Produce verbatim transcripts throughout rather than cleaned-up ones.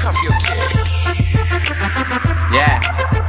Yeah.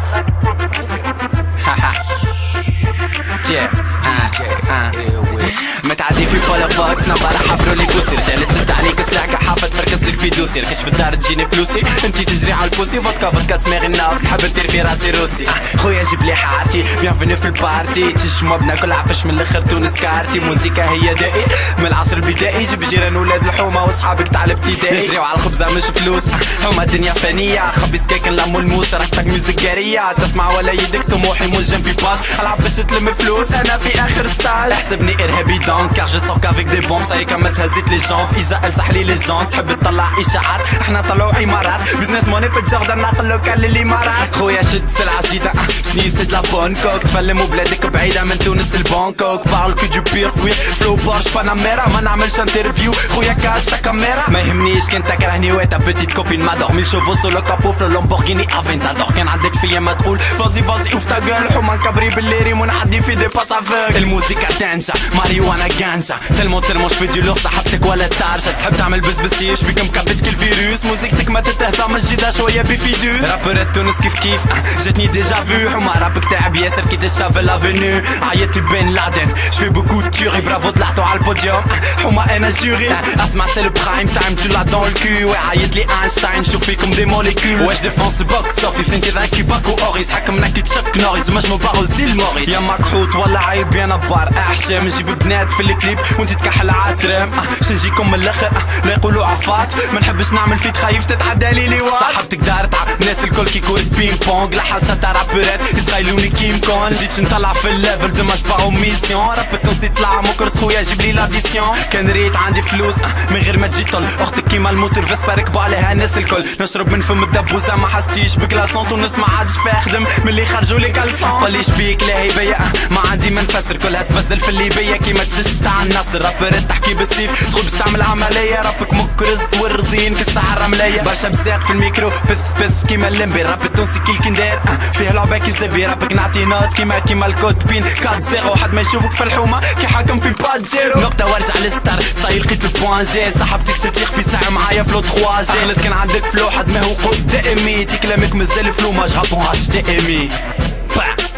Yeah. Uh, uh. متعدي في البولافاكس نبارة حفرو لي بوسي رجالة تشد عليك سلاحك حافة تفركس لك في دوسي ركش في الدار تجيني فلوسي انتي تجري على البوسي فودكا فودكا سماغي الناف نحب ندير في راسي روسي خويا جيب لي حارتي بيانفيني في البارتي تشموا بناكل عفش من الاخر تونس كارتي موزيكا هي دائي من العصر البدائي جيب جيران ولاد الحومة واصحابك تاع الابتدائي نجريو على الخبزة مش فلوس حومة الدنيا فانية خبي سكاكن لامو الموس راكتك ميوزك قارية تسمع ولا يدك طموحي موجن في باش العب باش تلم فلوس انا في اخر ستايل احسبني ارهابي دونك كار جو سور كافيك دي بوم صاي كملت هزيت لي جامب اذا الصح لي لي جون تحب تطلع اشاعات احنا طلعوا عمارات بزنس موني في الجردن نقلو كان للامارات خويا شد سلعة جديدة سنيف سيد لا بونكوك تفلم وبلادك بعيدة من تونس لبونكوك بارل كو دو بير كوير فلو بارش باناميرا ما نعملش انترفيو خويا كاش تا كاميرا ما يهمنيش كنت تكرهني ويتا بتيت كوبين ما دور ميل شوفو سولو كابو في لومبورغيني افنتادور كان عندك فيا ما تقول فازي فازي اوف تا جول حوما كبري بالليري ونعدي في دي باس افوك الموسيقى تنجا ماريوانا جانجا تلمو تلمو شفي دي لوغ صاحبتك ولا تارجا تحب تعمل بسبسيش بيك مكبش كل فيروس موسيقتك ما تتهضى مجيدة شوية بفيدوس رابرات تونس كيف كيف جاتني ديجا فيو حوما رابك تعب ياسر كي تشافي لافينيو عيطت بين لادن شفي بوكو تيوري برافو طلعتو على البوديوم حوما انا جوري اسمع سي لو برايم تايم تو لا دون الكو عيط لي اينشتاين شوف فيكم دي موليكول واش ديفونس بوكس اوفيس انت ذاكي باكو اوريس حكمنا كي تشك نوريس مش مبارو زي الموريس يا مكحوط ولا عيب يا نبار احشام نجيب بنات في الكليب وانت تكحل عاترام شنجيكم من الاخر لا يقولوا عفات ما نحبش نعمل فيت خايف تتعدى لي لي صاحبتك دارت الناس الكل كي كورت بينغ بونغ لحاسه تاع رابرات يسخايلوني كيم كون جيت نطلع في الليفل دماش باغو ميسيون راب تونسي طلع مكرس خويا جيب لي لاديسيون كان ريت عندي فلوس من غير ما تجي طل اختك كيما الموتور فيسبا ركبوا عليها الناس الكل نشرب من فم الدبوسه ما حستيش بكلاسون تونس ما عادش فاخدم من اللي خرجوا لي كالسون قوليش بيك لا هيبيا ما عندي ما نفسر كلها تبزل في الليبيه كيما تشش تاع النصر رابرات تحكي بالسيف تدخل باش تعمل عمليه ربك مكرز والرزين كالساعه الرمليه برشا بزاق في الميكرو بث بث كيما اللمبي راب التونسي كي الكندير فيها لعبه كي زبي رابك نعطي نوت كيما كيما الكود بين كات زيرو حد ما يشوفك في الحومه كي حاكم في بادجيرو نقطه وارجع للستار صاي لقيت البوان جي صاحبتك شتي يخفي ساعه معايا فلو ثلاثة جي غلط كان عندك فلو حد ما هو قدامي تكلامك مازال فلو ما جابون هاش تي امي